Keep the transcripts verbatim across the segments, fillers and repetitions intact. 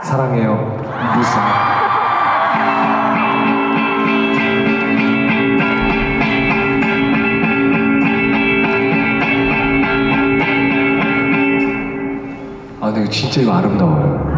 사랑해요, 리사. 아, 근데 진짜 이거 아름다워요.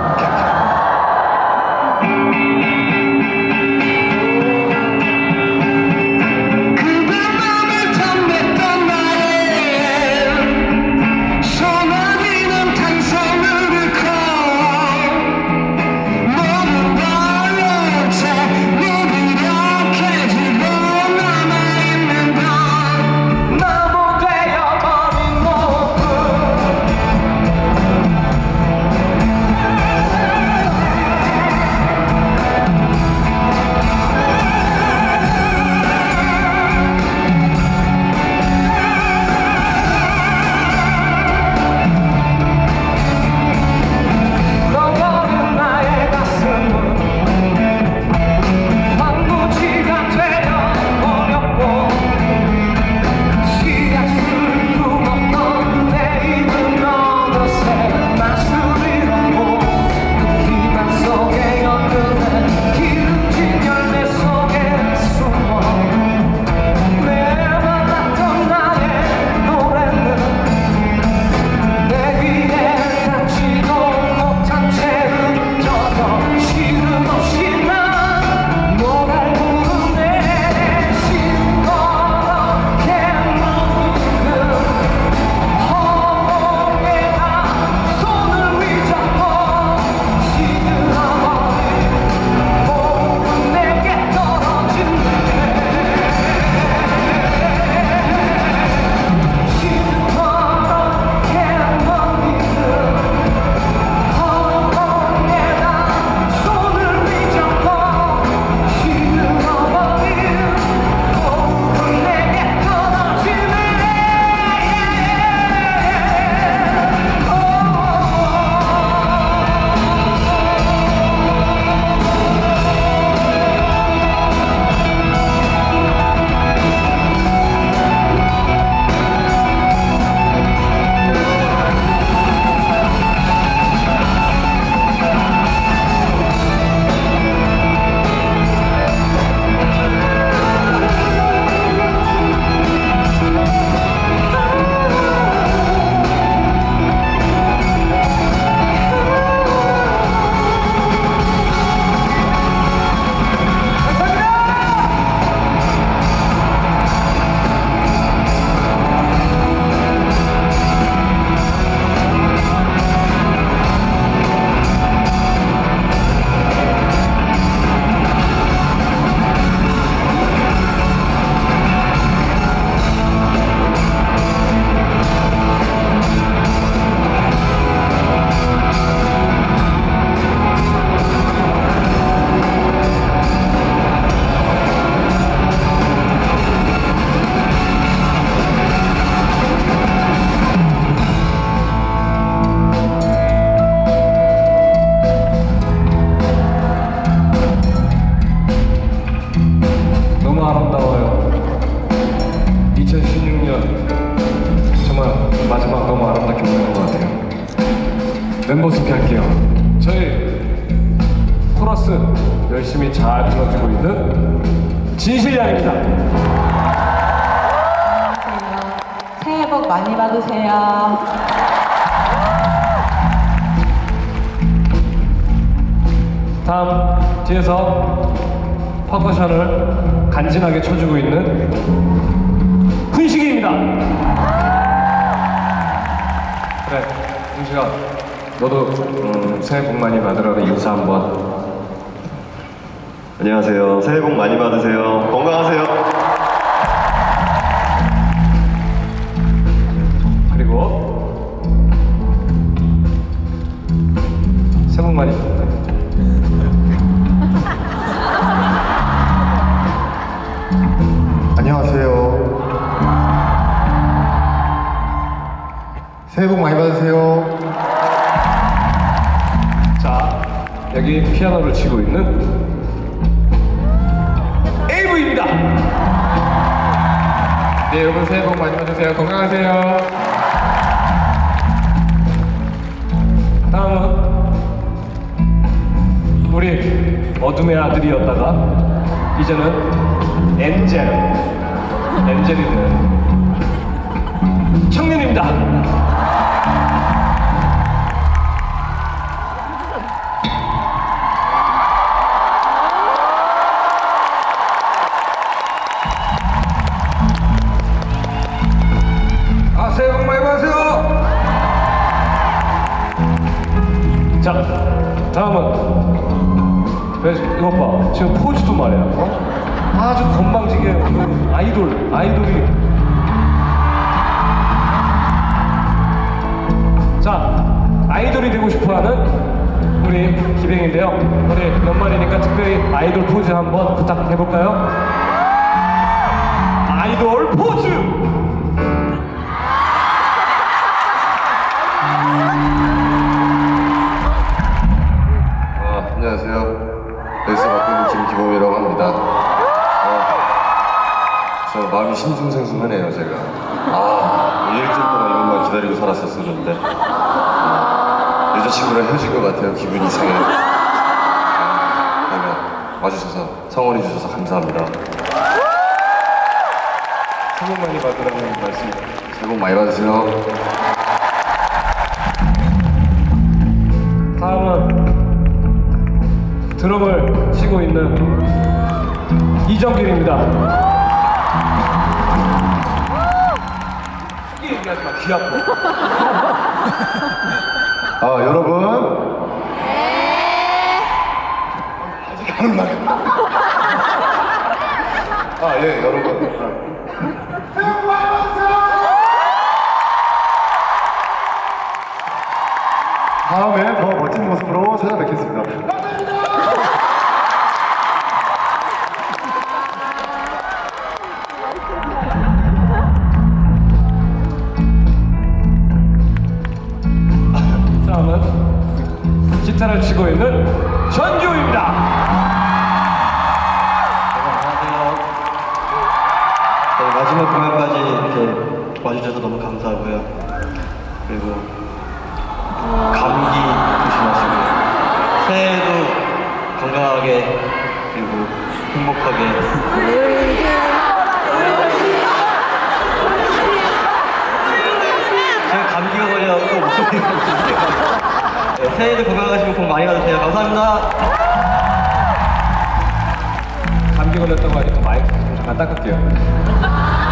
멤버 소개할게요. 저희 코러스 열심히 잘 불러주고 있는 진실양입니다. 안녕하세요. 새해 복 많이 받으세요. 다음 뒤에서 퍼커션을 간지나게 쳐주고 있는 훈식이입니다. 그래, 훈식아, 너도 음, 새해 복 많이 받으라고 인사 한번. 안녕하세요. 새해 복 많이 받으세요. 건강하세요. 그리고 새해 복 많이 받으세요. 안녕하세요. 새해 복 많이 받으세요. 자, 여기 피아노를 치고 있는 에이브입니다. 네, 여러분 새해 복 많이 받으세요. 건강하세요. 다음은 어둠의 아들이었다가 이제는 엔젤, 엔젤이 된 청년입니다. 아, 새해 복 많이 받으세요. 자, 다음은 그래서 이것 봐, 지금 포즈도 말이야. 어? 아주 건방지게 그 아이돌, 아이돌이. 자, 아이돌이 되고 싶어하는 우리 기뱅인데요. 우리 연말이니까 특별히 아이돌 포즈 한번 부탁해볼까요? 아이돌 포즈! 아, 안녕하세요. 베이스 맡고 있는 김기범이라고 합니다. 아, 저 마음이 싱숭생숭하네요, 제가. 아, 일주일 동안 이것만 기다리고 살았었었는데 아, 여자친구랑 헤어진 것 같아요. 기분이 이상해요. 아, 그러면 와주셔서 성원해 주셔서 감사합니다. 새해 복 많이 받으라는 말씀. 새해 복 많이 받으세요. 다음은 드럼을 치고 있는 이정길입니다. 크게 얘기하지 마, 귀 아파. 아, 여러분. 아직 안 나요. 아, 예, 여러분. 다음에 더 멋진 모습으로 찾아뵙겠습니다. 다음은 기타를 치고 있는 전규입니다. 안녕하세요. 네, 마지막 공연까지 이렇게 와주셔서 너무 감사하고요. 그리고 감기 조심하시고 새해에도 건강하게 그리고 행복하게 제가 감기가 걸려갖고 목소리가 네, 새해에도 건강하시고 복 많이 받으세요. 감사합니다. 감기 걸렸다고 하니까 마이크 좀 잠깐 닦을게요.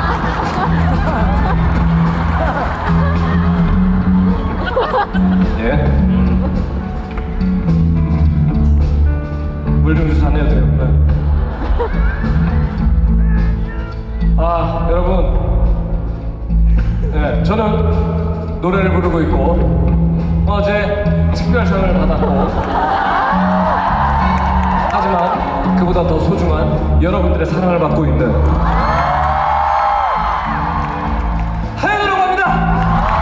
예? 물 좀 주서 안 해도 돼요. 네. 아, 여러분. 네, 저는 노래를 부르고 있고 어제 특별상을 받았고 하지만 그보다 더 소중한 여러분들의 사랑을 받고 있는 하연이라고 합니다.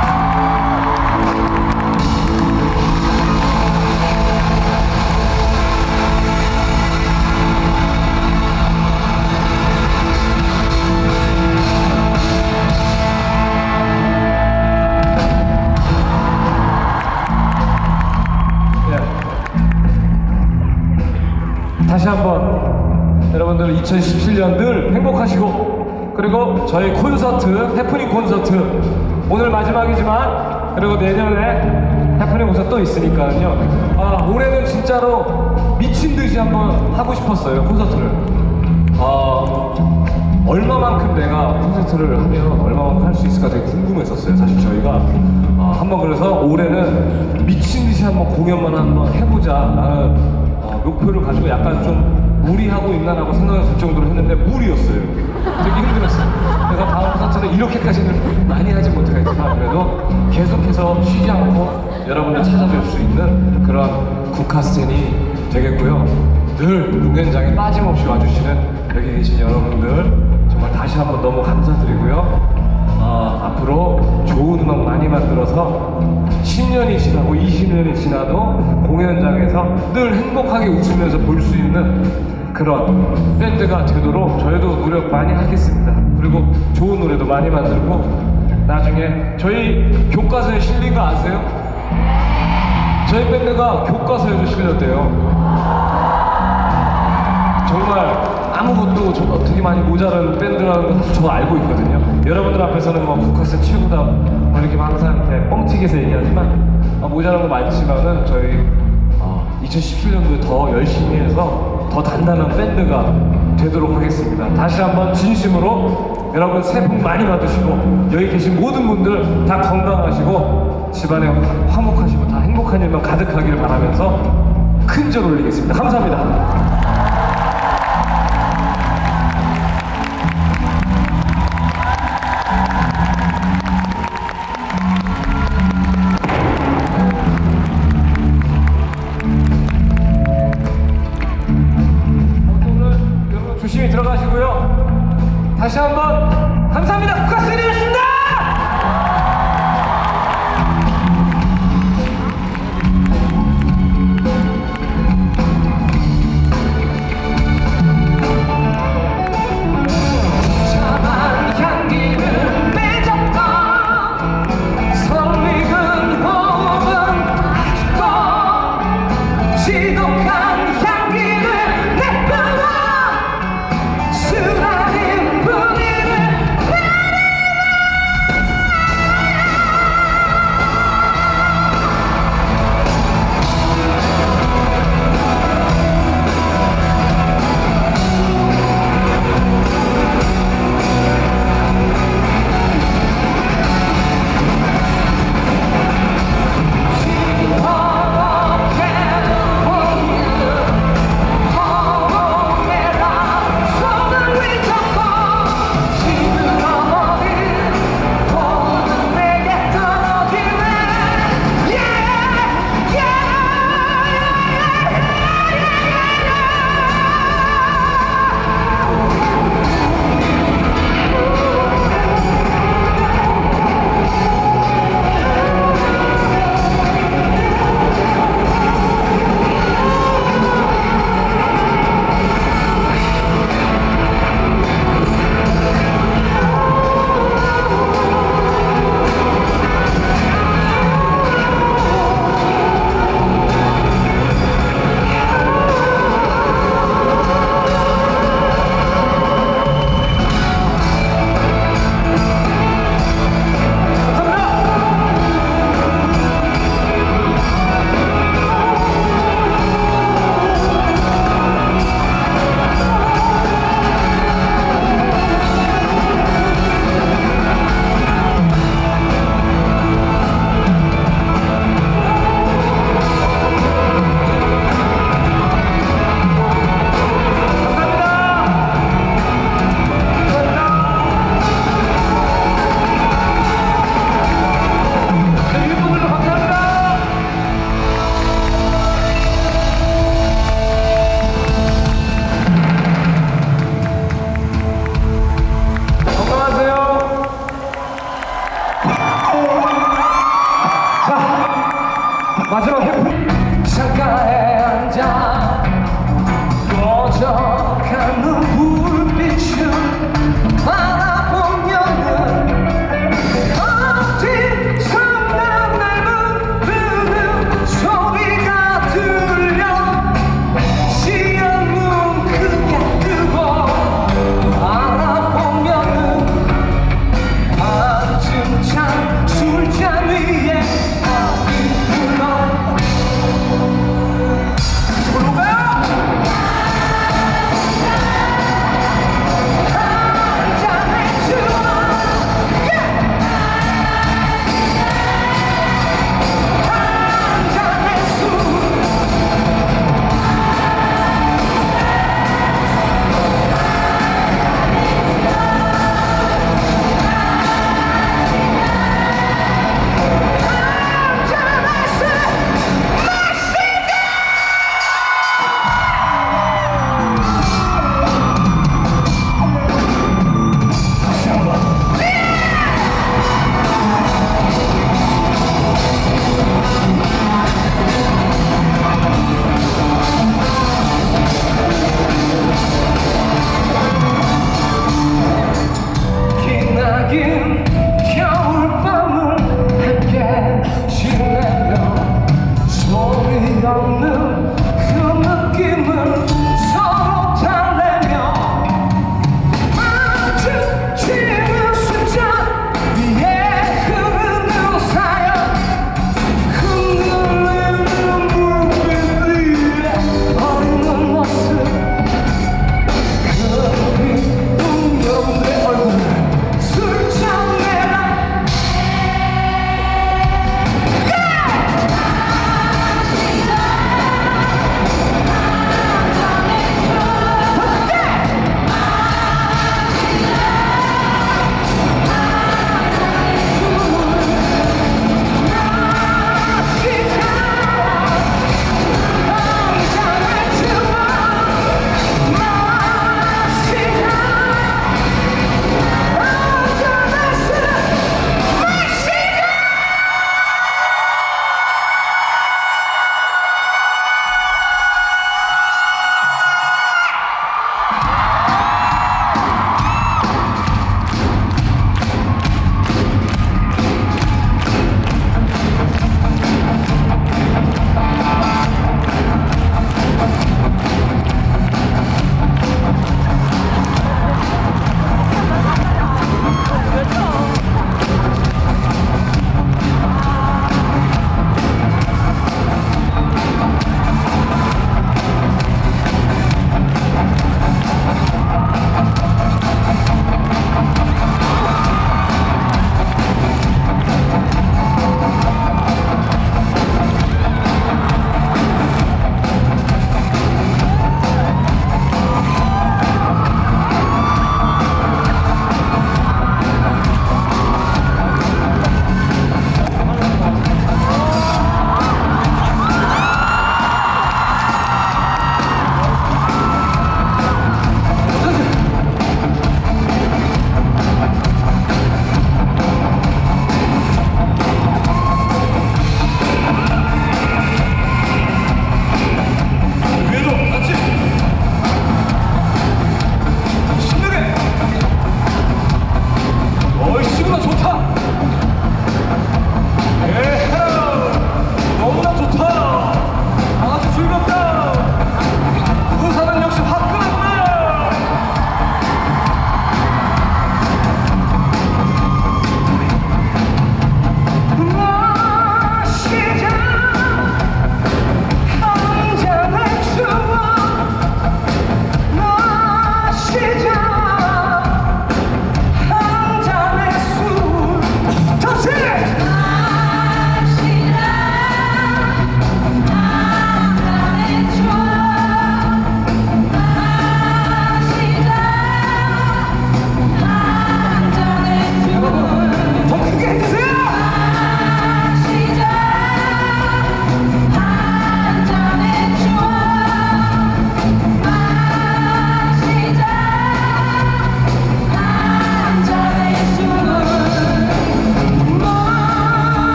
다시 한번 여러분들 이천십칠 년 늘 행복하시고 그리고 저희 콘서트, 해프닝 콘서트 오늘 마지막이지만 그리고 내년에 해프닝 콘서트 또 있으니까요. 아, 올해는 진짜로 미친 듯이 한번 하고 싶었어요, 콘서트를. 아, 얼마만큼 내가 콘서트를 하면 얼마만큼 할 수 있을까 되게 궁금했었어요. 사실 저희가 아, 한번 그래서 올해는 미친 듯이 한번 공연만 한번 해보자 라는 어, 목표를 가지고 약간 좀 무리하고 있나라고 생각을 들 정도로 했는데 무리였어요. 되게 힘들었어요. 그래서 다음 콘서트는 이렇게까지는 많이 하지 못하겠지만 그래도 계속해서 쉬지 않고 여러분을 찾아뵐 수 있는 그런 국카스텐이 되겠고요. 늘 공연장에 빠짐없이 와주시는 여기 계신 여러분들 정말 다시 한번 너무 감사드리고요. 어, 앞으로 좋은 음악 많이 만들어서 십 년이 지나고 이십 년이 지나도 공연장에서 늘 행복하게 웃으면서 볼 수 있는 그런 밴드가 되도록 저희도 노력 많이 하겠습니다. 그리고 좋은 노래도 많이 만들고 나중에 저희 교과서에 실린 거 아세요? 저희 밴드가 교과서에도 실렸대요. 정말 아무것도 저- 되게 많이 모자란 밴드라는 걸 저 알고 있거든요. 여러분들 앞에서는 뭐 국카스 최고다 뭐 이렇게 항상 이렇게 뻥튀기해서 얘기하지만 아, 모자란 거 많지만은 저희 어, 이천십칠 년도에 더 열심히 해서 더 단단한 밴드가 되도록 하겠습니다. 다시 한번 진심으로 여러분 새해 복 많이 받으시고 여기 계신 모든 분들 다 건강하시고 집안에 화- 화목하시고 다 행복한 일만 가득하기를 바라면서 큰 절 올리겠습니다. 감사합니다. 오늘 여러분 조심히 들어가시고요. 다시 한번 감사합니다. 국가스님이었습니다. 참한 향기를 맺었던 설익은 호흡은 아직도 지독한 향기를 내뿜어 수많은 분위를 내려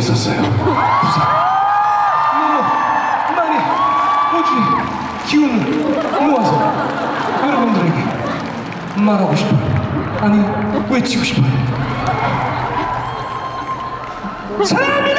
있었어요. 부산. 너무 많이 오지 기운을 모아서 여러분들에게 말하고 싶어요. 아니 외치고 싶어요. 사랑합니다.